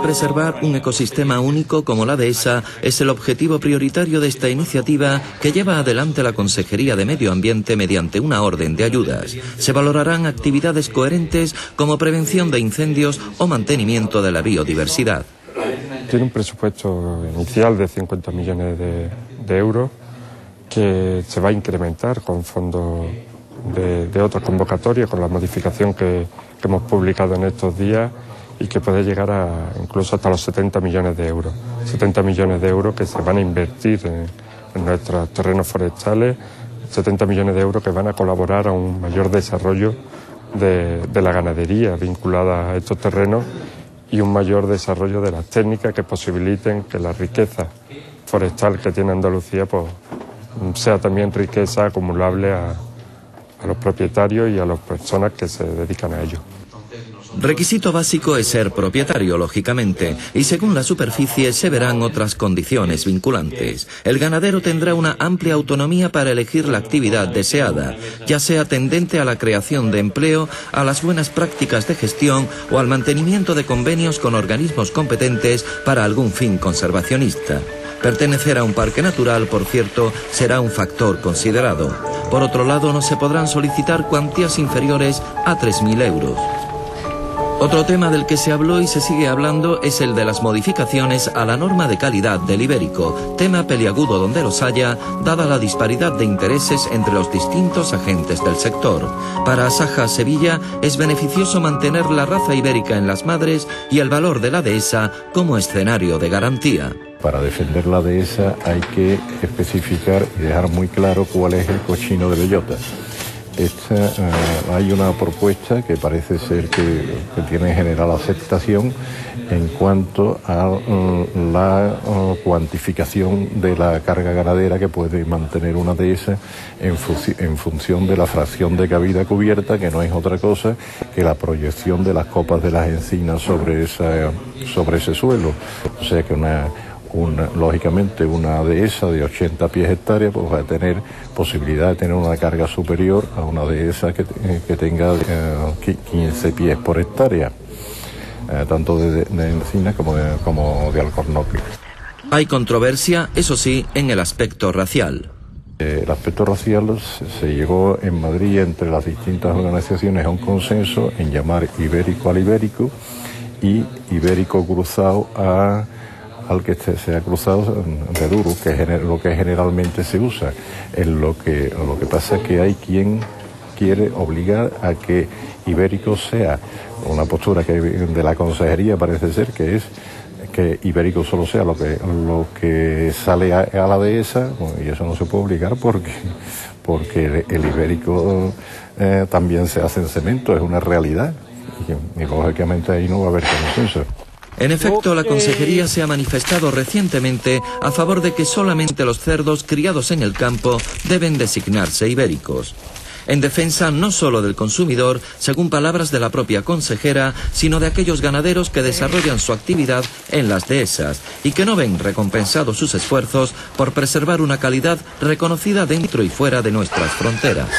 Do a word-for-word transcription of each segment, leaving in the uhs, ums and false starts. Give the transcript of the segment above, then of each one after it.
preservar un ecosistema único como la dehesa es el objetivo prioritario de esta iniciativa que lleva adelante la Consejería de Medio Ambiente mediante una orden de ayudas. Se valorarán actividades coherentes como prevención de incendios o mantenimiento de la biodiversidad. Tiene un presupuesto inicial de cincuenta millones de, de euros que se va a incrementar con fondos de, de otras convocatorias, con la modificación que, que hemos publicado en estos días y que puede llegar a incluso hasta los setenta millones de euros. setenta millones de euros que se van a invertir en, en nuestros terrenos forestales, setenta millones de euros que van a colaborar a un mayor desarrollo de, de la ganadería vinculada a estos terrenos y un mayor desarrollo de las técnicas que posibiliten que la riqueza forestal que tiene Andalucía pues, sea también riqueza acumulable a, a los propietarios y a las personas que se dedican a ello. Requisito básico es ser propietario, lógicamente, y según la superficie se verán otras condiciones vinculantes. El ganadero tendrá una amplia autonomía para elegir la actividad deseada, ya sea tendente a la creación de empleo, a las buenas prácticas de gestión o al mantenimiento de convenios con organismos competentes para algún fin conservacionista. Pertenecer a un parque natural, por cierto, será un factor considerado. Por otro lado, no se podrán solicitar cuantías inferiores a tres mil euros. Otro tema del que se habló y se sigue hablando es el de las modificaciones a la norma de calidad del ibérico, tema peliagudo donde los haya, dada la disparidad de intereses entre los distintos agentes del sector. Para Asaja Sevilla es beneficioso mantener la raza ibérica en las madres y el valor de la dehesa como escenario de garantía. Para defender la dehesa hay que especificar y dejar muy claro cuál es el cochino de bellota. Esta, uh, hay una propuesta que parece ser que, que tiene general aceptación en cuanto a uh, la uh, cuantificación de la carga ganadera que puede mantener una dehesa en, fu en función de la fracción de cabida cubierta, que no es otra cosa que la proyección de las copas de las encinas sobre, esa, sobre ese suelo. O sea que una... Una, lógicamente una dehesa de ochenta pies hectárea pues va a tener posibilidad de tener una carga superior a una dehesa que, que tenga eh, quince pies por hectárea, eh, tanto de, de encina como de, como de alcornoque. Hay controversia, eso sí, en el aspecto racial. Eh, el aspecto racial se llegó en Madrid entre las distintas organizaciones a un consenso en llamar ibérico al ibérico y ibérico cruzado a al que se ha cruzado de duro, que es lo que generalmente se usa. En lo que, lo que pasa es que hay quien quiere obligar a que ibérico sea una postura que de la consejería parece ser que es que ibérico solo sea lo que lo que sale a, a la dehesa, y eso no se puede obligar porque porque el ibérico eh, también se hace en cemento, es una realidad y, y lógicamente ahí no va a haber consenso. En efecto, la Consejería se ha manifestado recientemente a favor de que solamente los cerdos criados en el campo deben designarse ibéricos. En defensa no solo del consumidor, según palabras de la propia consejera, sino de aquellos ganaderos que desarrollan su actividad en las dehesas y que no ven recompensados sus esfuerzos por preservar una calidad reconocida dentro y fuera de nuestras fronteras.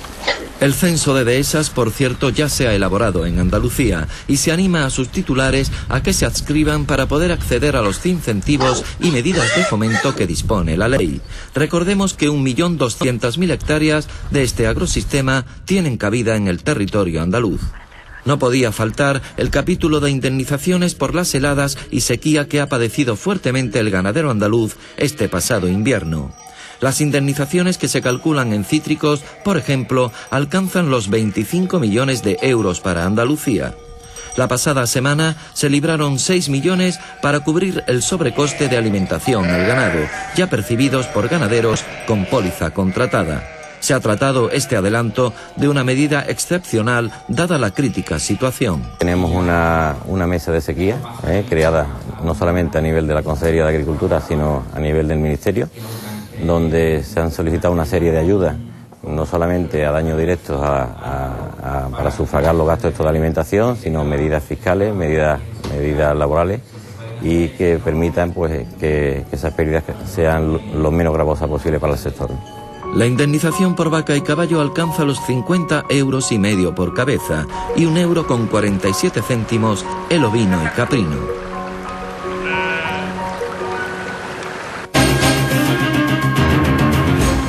El censo de dehesas, por cierto, ya se ha elaborado en Andalucía y se anima a sus titulares a que se adscriban para poder acceder a los incentivos y medidas de fomento que dispone la ley. Recordemos que un millón doscientas mil hectáreas de este agrosistema tienen cabida en el territorio andaluz. No podía faltar el capítulo de indemnizaciones por las heladas y sequía que ha padecido fuertemente el ganadero andaluz este pasado invierno. Las indemnizaciones que se calculan en cítricos, por ejemplo, alcanzan los veinticinco millones de euros para Andalucía. La pasada semana se libraron seis millones para cubrir el sobrecoste de alimentación al ganado, ya percibidos por ganaderos con póliza contratada. Se ha tratado este adelanto de una medida excepcional dada la crítica situación. Tenemos una, una mesa de sequía eh, creada no solamente a nivel de la Consejería de Agricultura, sino a nivel del Ministerio, donde se han solicitado una serie de ayudas, no solamente a daños directos a, a, a, para sufragar los gastos de alimentación, sino medidas fiscales, medidas, medidas laborales y que permitan pues, que, que esas pérdidas sean lo menos gravosas posible para el sector. La indemnización por vaca y caballo alcanza los cincuenta euros y medio por cabeza y un euro con cuarenta y siete céntimos el ovino y caprino.